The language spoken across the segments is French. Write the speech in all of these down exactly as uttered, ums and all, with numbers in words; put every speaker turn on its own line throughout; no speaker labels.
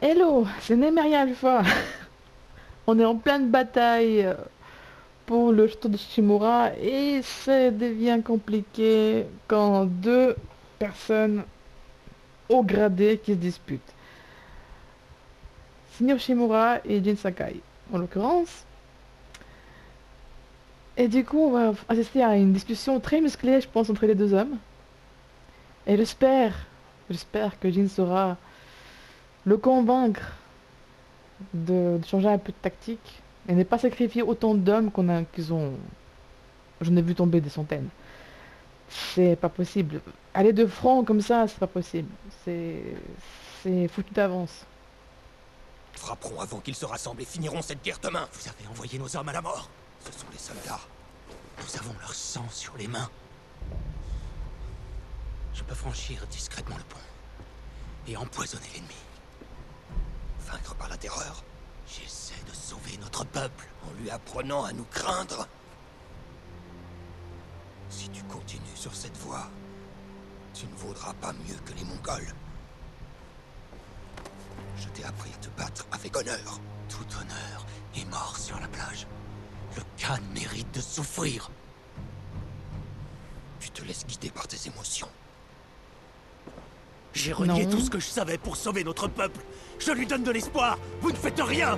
Hello, c'est Nemeria Alpha. On est en pleine bataille euh, pour le château de Shimura et ça devient compliqué quand deux personnes haut gradées qui se disputent. Seigneur Shimura et Jin Sakai, en l'occurrence. Et du coup, on va assister à une discussion très musclée, je pense, entre les deux hommes. Et j'espère, j'espère que Jin saura le convaincre de, de changer un peu de tactique et ne pas sacrifier autant d'hommes qu'on a qu'ils ont. J'en ai vu tomber des centaines. C'est pas possible. Aller de front comme ça, c'est pas possible. C'est c'est foutu d'avance.
Frapperons avant qu'ils se rassemblent et finirons cette guerre demain. Vous avez envoyé nos hommes à la mort. Ce sont les soldats. Nous avons leur sang sur les mains. Je peux franchir discrètement le pont et empoisonner l'ennemi. Vaincre par la terreur. J'essaie de sauver notre peuple en lui apprenant à nous craindre. Si tu continues sur cette voie, tu ne vaudras pas mieux que les Mongols. Je t'ai appris à te battre avec honneur. Tout honneur est mort sur la plage. Le Khan mérite de souffrir. Tu te laisses guider par tes émotions. J'ai renié
Non.
tout ce que je savais pour sauver notre peuple. Je lui donne de l'espoir. Vous ne faites rien.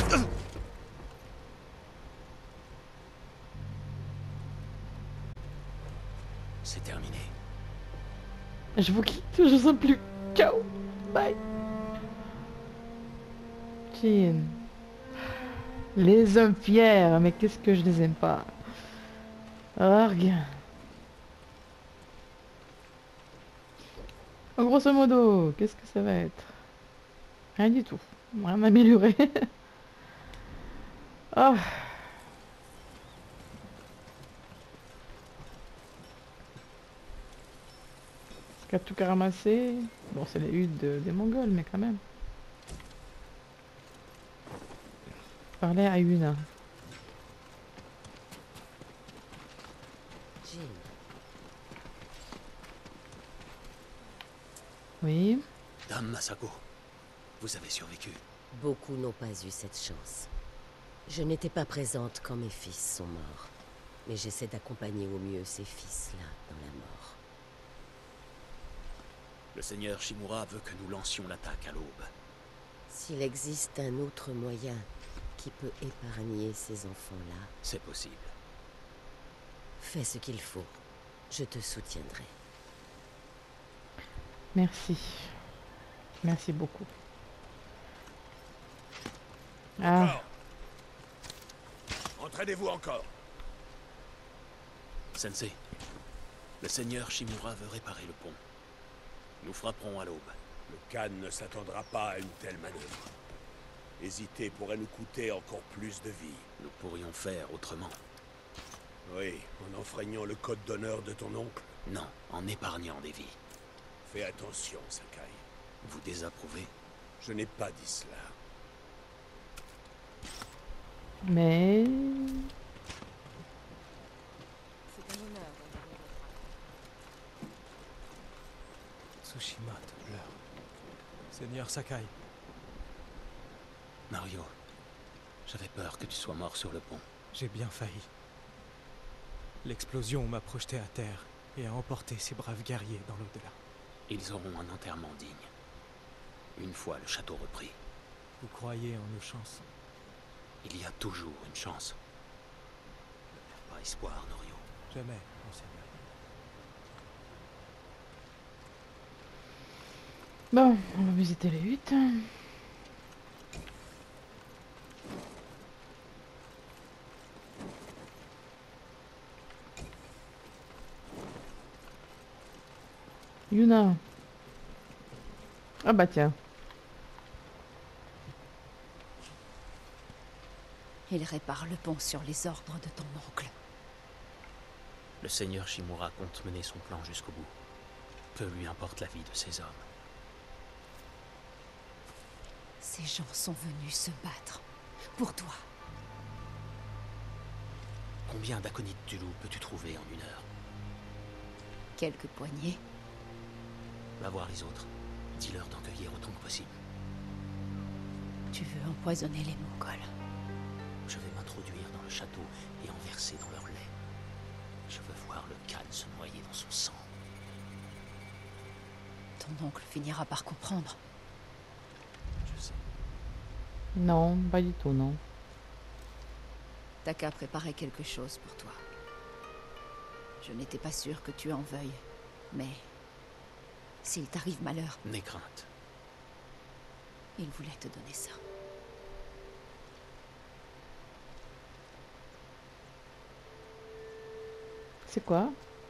C'est terminé.
Je vous quitte, je sens plus. Ciao, bye. Jin. Les hommes fiers, mais qu'est-ce que je les aime pas. Arg. En grosso modo, qu'est-ce que ça va être? Rien du tout. Rien amélioré. Oh. Qu'à tout qu'à ramasser. Bon, c'est les huttes de- des Mongols, mais quand même. Parler à Yuna.
Jin,
Oui.
Dame Masako, vous avez survécu.
beaucoup n'ont pas eu cette chance. Je n'étais pas présente quand mes fils sont morts, mais j'essaie d'accompagner au mieux ces fils-là dans la mort.
Le seigneur Shimura veut que nous lancions l'attaque à l'aube.
S'il existe un autre moyen qui peut épargner ces enfants-là,
C'est possible.
fais ce qu'il faut. Je te soutiendrai.
Merci. Merci beaucoup. Ah,
Entraînez-vous encore. Sensei, le seigneur Shimura veut réparer le pont. Nous frapperons à l'aube.
Le Khan ne s'attendra pas à une telle manœuvre. Hésiter pourrait nous coûter encore plus de vie.
Nous pourrions faire autrement.
Oui, en enfreignant le code d'honneur de ton oncle.
Non, en épargnant des vies.
Fais attention, Sakai.
Vous désapprouvez?
Je n'ai pas dit cela.
mais...
C'est un honneur.
Tsushima te pleure. Seigneur Sakai,
Naruyo, j'avais peur que tu sois mort sur le pont.
j'ai bien failli. L'explosion m'a projeté à terre et a emporté ces braves guerriers dans l'au-delà.
Ils auront un enterrement digne. Une fois le château repris,
Vous croyez en nos chances?
il y a toujours une chance. Ne perds pas espoir, Naruyo.
Jamais, monseigneur.
Bon, on va visiter les huttes. Yuna. Ah bah tiens.
Il répare le pont sur les ordres de ton oncle.
Le seigneur Shimura compte mener son plan jusqu'au bout. Peu lui importe la vie de ses hommes.
Ces gens sont venus se battre. Pour toi.
Combien d'aconites du loup peux-tu trouver en une heure?
Quelques poignées.
Va voir les autres. Dis-leur d'en cueillir autant que possible.
Tu veux empoisonner les Mongols.
Je vais m'introduire dans le château et en verser dans leur lait. Je veux voir le Khan se noyer dans son sang.
Ton oncle finira par comprendre.
Je sais.
Non, pas du tout, non.
T'as qu'à préparer quelque chose pour toi. Je n'étais pas sûre que tu en veuilles, mais s'il t'arrive malheur,
N'aie crainte.
il voulait te donner ça.
C'est quoi?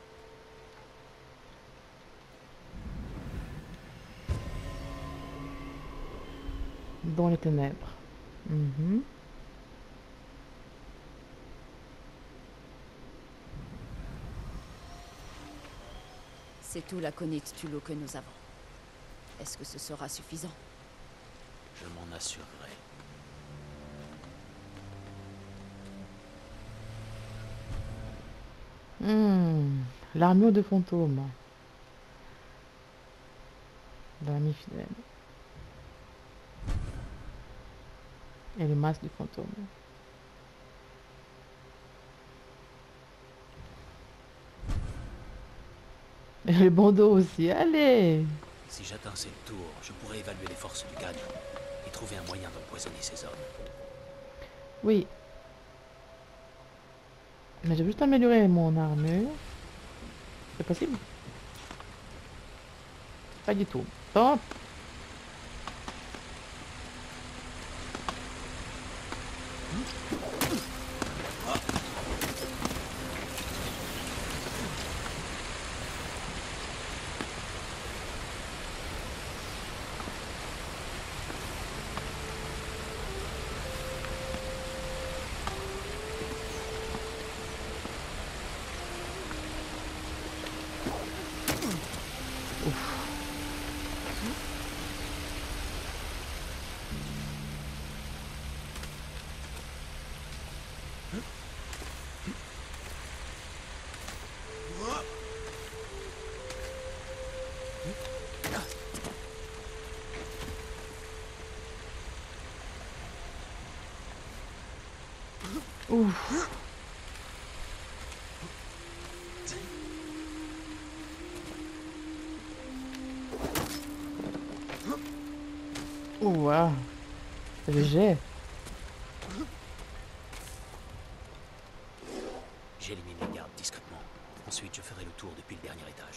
Dans les ténèbres. Mhm.
C'est tout l'aconite Tulo que nous avons. Est-ce que ce sera suffisant?
Je m'en assurerai.
Hmm, l'armure de fantôme. De l'ami fidèle. Et le masque du fantôme. Et le bandeau aussi, allez!
Si j'atteins cette tour, je pourrai évaluer les forces du Khan et trouver un moyen d'empoisonner ses hommes.
Oui. Mais j'ai juste amélioré mon armure. C'est possible? Pas du tout. Bon. Ouf. Ouah. Le jet.
J'élimine les gardes discrètement. Ensuite, je ferai le tour depuis le dernier étage.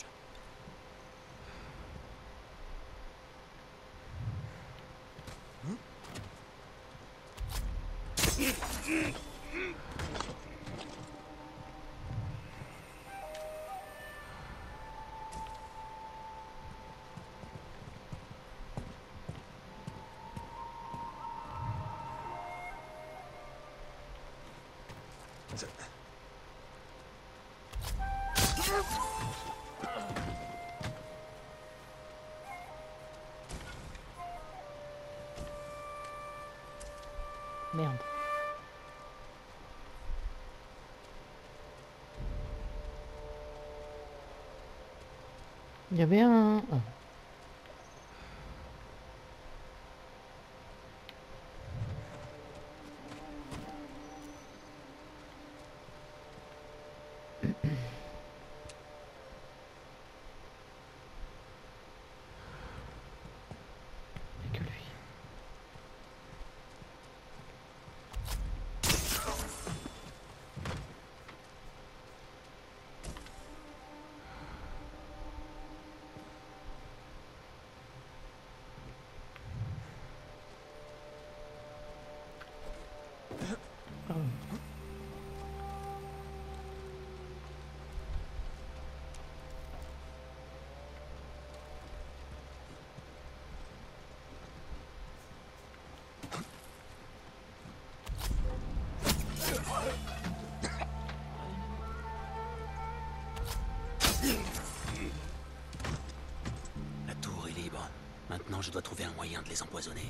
Merde. Il y avait un... ah. Il y a que lui.
La tour est libre. Maintenant, je dois trouver un moyen de les empoisonner.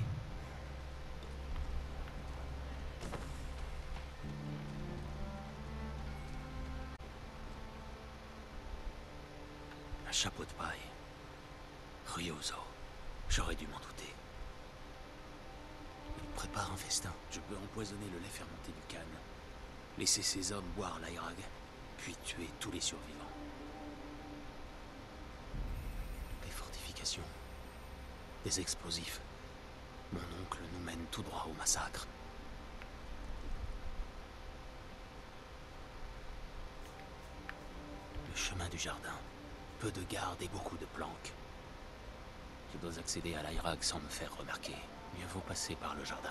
Un chapeau de paille. Ryuzo. J'aurais dû m'en douter. Il prépare un festin. Je peux empoisonner le lait fermenté du Khan, laisser ces hommes boire l'Airag, puis tuer tous les survivants. Des fortifications, des explosifs. Mon oncle nous mène tout droit au massacre. Le chemin du jardin. Peu de gardes et beaucoup de planques. Je dois accéder à l'Airag sans me faire remarquer. Mieux vaut passer par le jardin.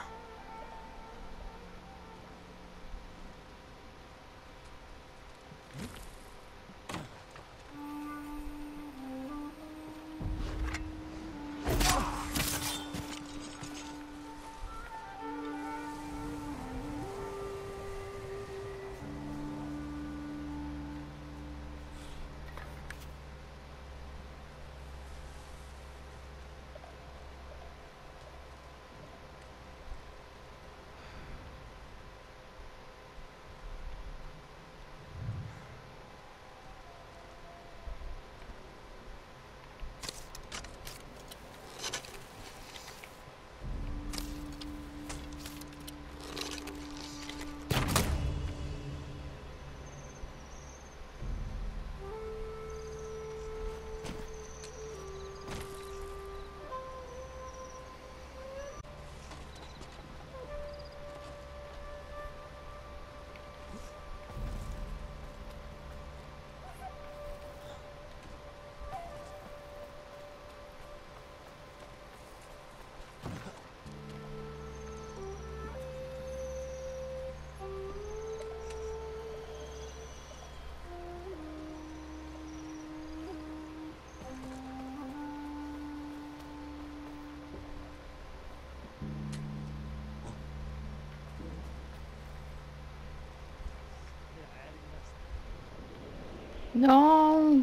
Non.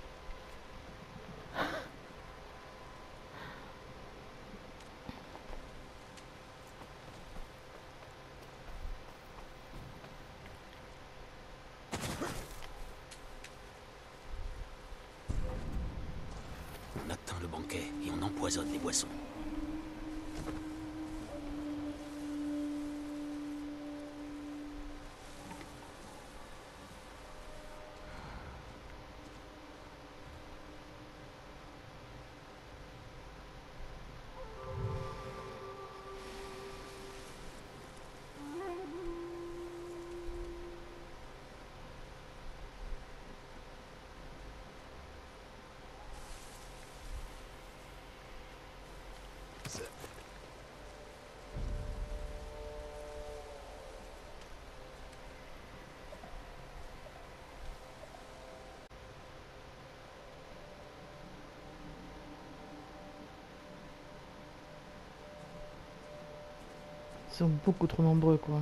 On atteint le banquet et on empoisonne les boissons.
Ils sont beaucoup trop nombreux, quoi.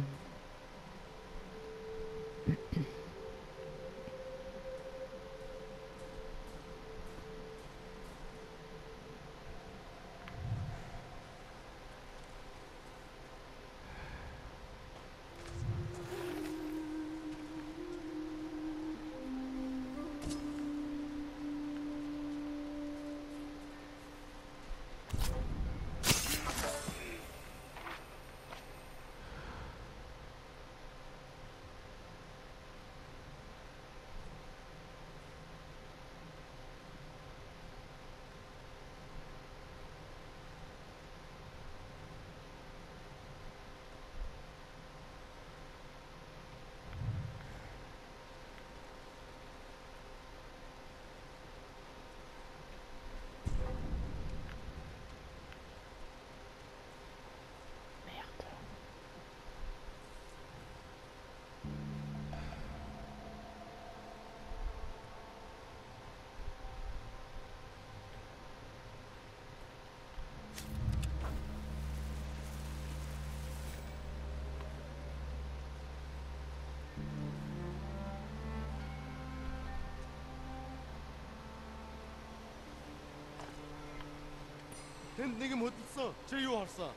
걘 내게 못 있어. 제이호할사.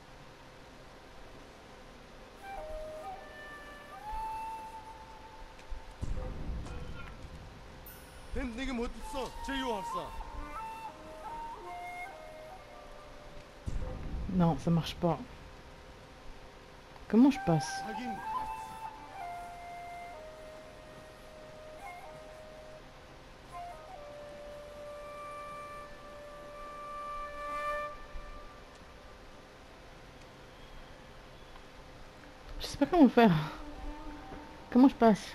걘 내게 못 있어. 제이호할사.
Non, ça marche pas. Comment je passe?
하긴
Je sais pas comment faire. Comment je passe?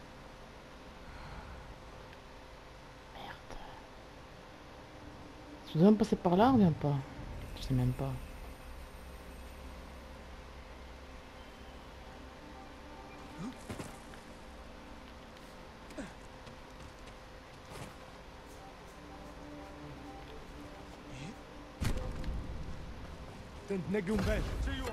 Merde. Je dois même passer par là ou bien pas? Je sais même pas.
تنتنقل مباشر تشيو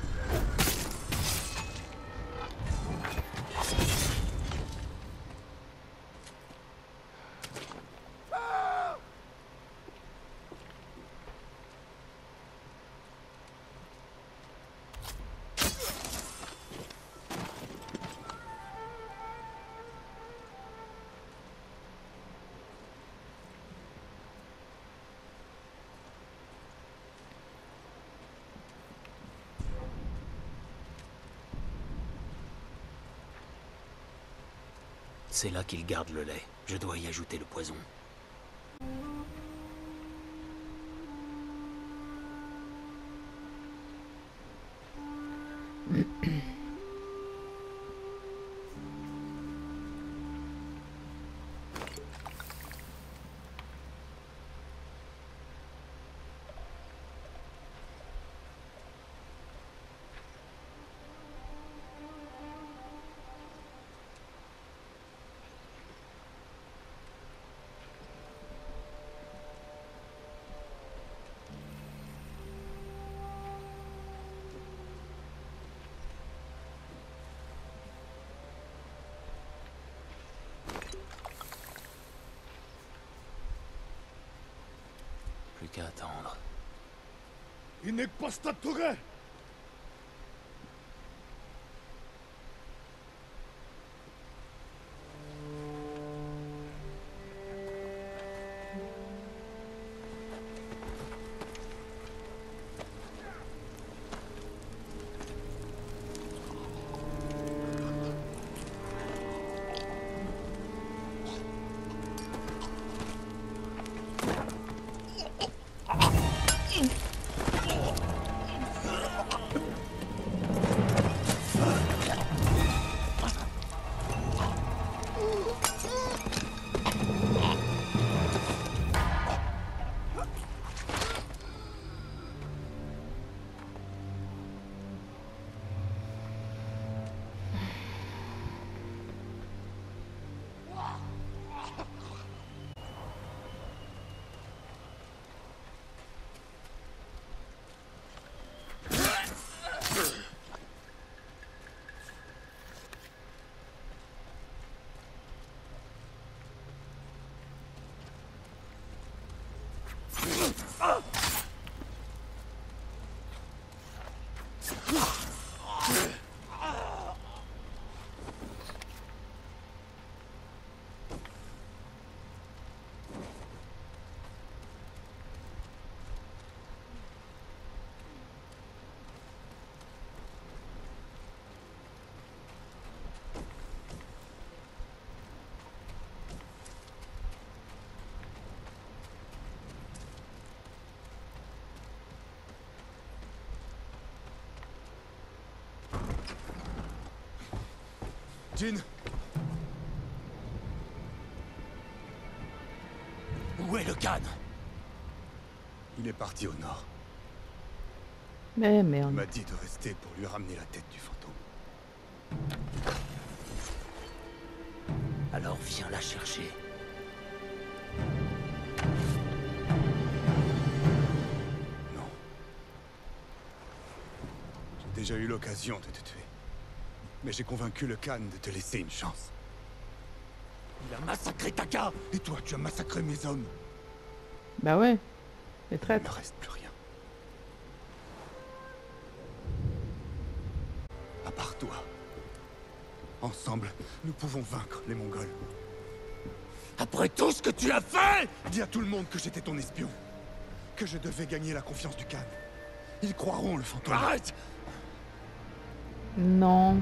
C'est là qu'il garde le lait. Je dois y ajouter le poison. Plus qu'à attendre.
이 넥바스타 토게 Jin.
Où est le Khan?
Il est parti au nord.
Mais
Il
merde.
m'a dit de rester pour lui ramener la tête du fantôme.
Alors viens la chercher.
Non. J'ai déjà eu l'occasion de te tuer. Mais j'ai convaincu le Khan de te laisser une chance.
Il a massacré Taka!
Et toi, tu as massacré mes hommes.
Bah ouais. Les
Il ne
traîtres.
reste plus rien. À part toi. Ensemble, nous pouvons vaincre les Mongols.
Après tout ce que tu as fait!
Dis à tout le monde que j'étais ton espion. Que je devais gagner la confiance du Khan. Ils croiront le fantôme.
Arrête!
Non.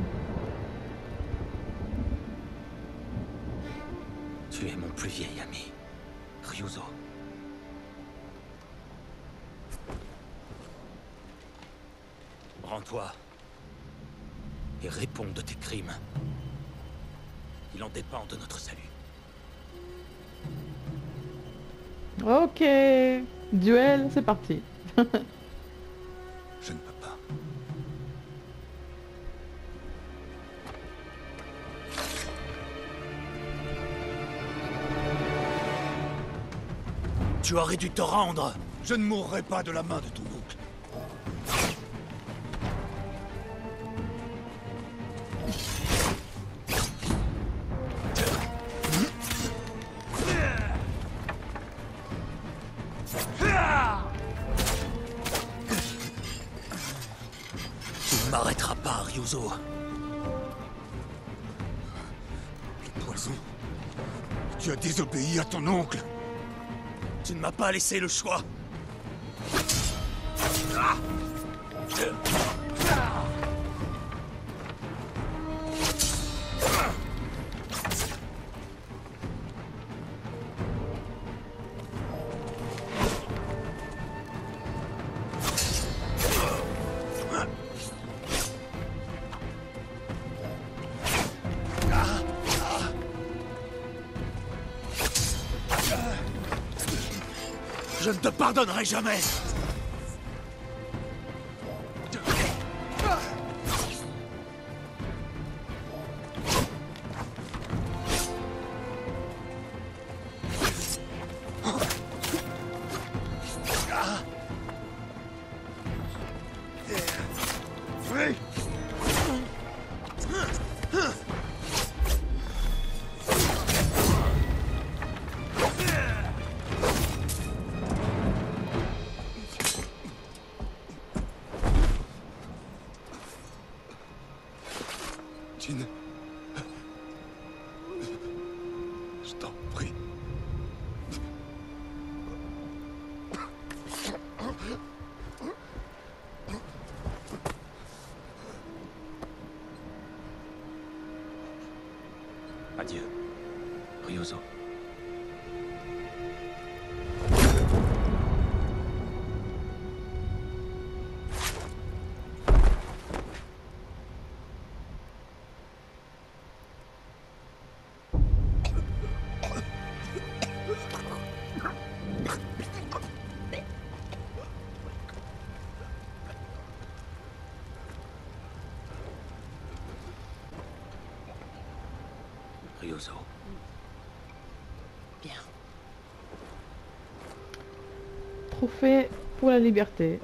Tu es mon plus vieil ami, Ryuzo. Rends-toi et réponds de tes crimes. Il en dépend de notre salut.
Ok. Duel, c'est parti.
Je ne peux pas.
Tu aurais dû te rendre.
Je ne mourrai pas de la main de ton oncle.
Tu ne m'arrêteras pas, Ryuzo.
Le poison. Tu as désobéi à ton oncle.
Tu ne m'as pas laissé le choix. Je ne te pardonnerai jamais.
Oui. Jin. Je t'en prie.
Adieu, Ryuzo. Ryuzo.
Bien.
Trophée pour la liberté.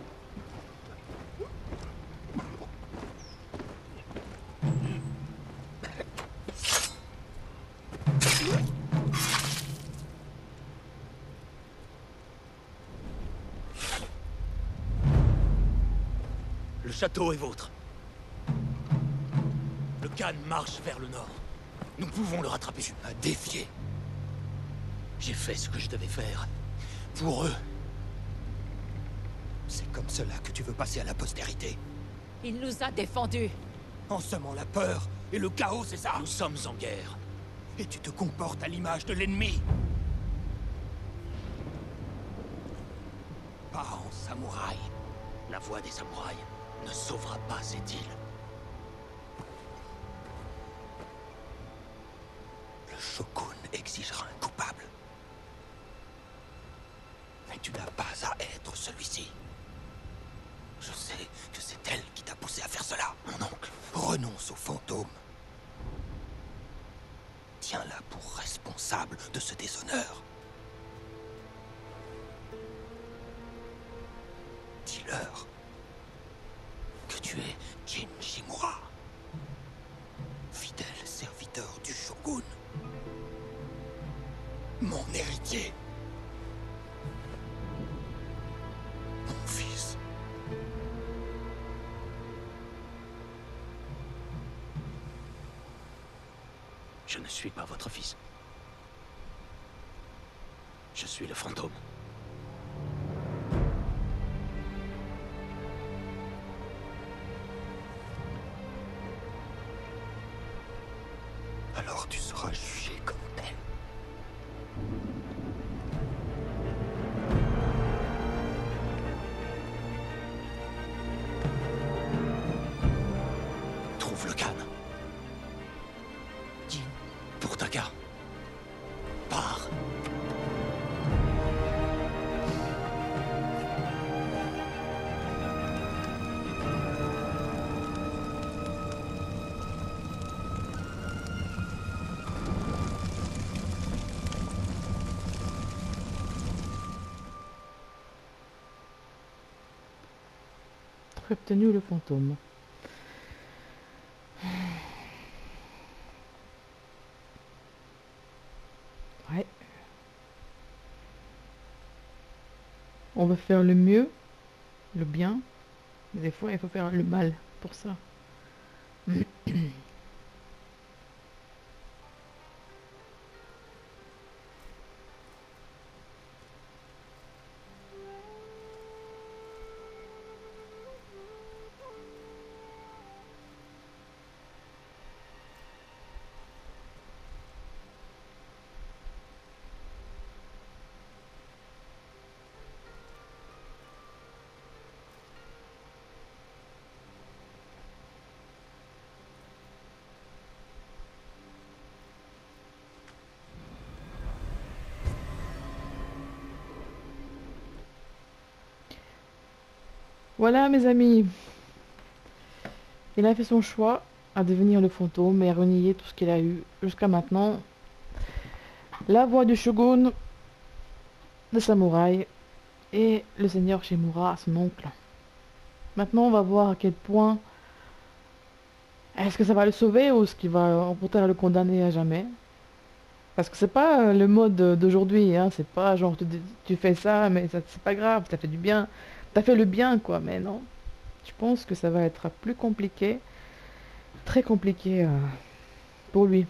Le château est vôtre. Le Khan marche vers le nord. Nous pouvons le rattraper. Tu m'as défié. J'ai fait ce que je devais faire. Pour eux. C'est comme cela que tu veux passer à la postérité.
Il nous a défendus.
En semant la peur et le chaos, c'est ça? Nous sommes en guerre. Et tu te comportes à l'image de l'ennemi. Pas en samouraï. La voix des samouraïs ne sauvera pas cette île. Le shogun exigera un coupable. Mais tu n'as pas à être celui-ci. Je sais que c'est elle qui t'a poussé à faire cela. Mon oncle, renonce au fantôme. Tiens-la pour responsable de ce déshonneur. Dis-leur que tu es Jin Shimura, fidèle serviteur du shogun, mon héritier, mon fils. Je ne suis pas votre fils. Je suis le fantôme. Alors tu seras jugé comme tel. Trouve le canne.
Jin,
Pour Taka. Pars.
Obtenu le fantôme. Ouais. On veut faire le mieux, le bien, mais des fois il faut faire le mal pour ça. Voilà mes amis, il a fait son choix à devenir le fantôme et à renier tout ce qu'il a eu jusqu'à maintenant. La voix du shogun, le samouraï et le seigneur Shimura, son oncle. Maintenant on va voir à quel point est-ce que ça va le sauver ou est-ce qu'il va au contraire le condamner à jamais. Parce que c'est pas le mode d'aujourd'hui, hein, c'est pas genre tu, tu fais ça mais ça c'est pas grave, t'as fait du bien. T'as fait le bien, quoi, mais non. Je pense que ça va être plus compliqué. Très compliqué euh, pour lui.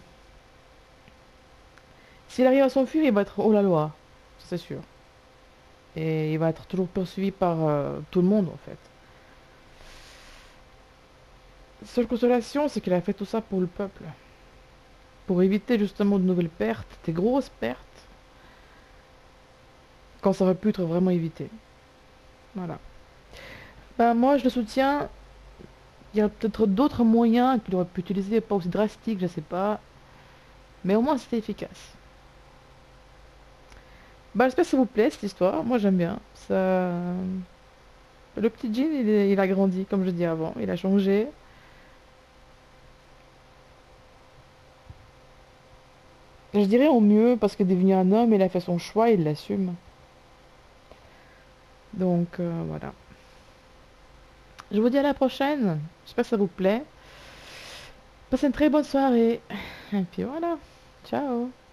S'il arrive à s'enfuir, il va être hors la loi. Ça, c'est sûr. Et il va être toujours poursuivi par euh, tout le monde, en fait. La seule consolation, c'est qu'il a fait tout ça pour le peuple. Pour éviter justement de nouvelles pertes, des grosses pertes. Quand ça aurait pu être vraiment évité. Voilà. Ben, moi, je le soutiens. Il y a peut-être d'autres moyens qu'il aurait pu utiliser, pas aussi drastiques, je sais pas. Mais au moins, c'était efficace. Ben, j'espère que ça vous plaît, cette histoire. Moi, j'aime bien. Ça... Le petit Jin, il, est- il a grandi, comme je dis avant. Il a changé. Je dirais au mieux, parce qu'il est devenu un homme, il a fait son choix, il l'assume. Donc, euh, voilà. Je vous dis à la prochaine. J'espère que ça vous plaît. Passez une très bonne soirée. Et puis voilà. Ciao.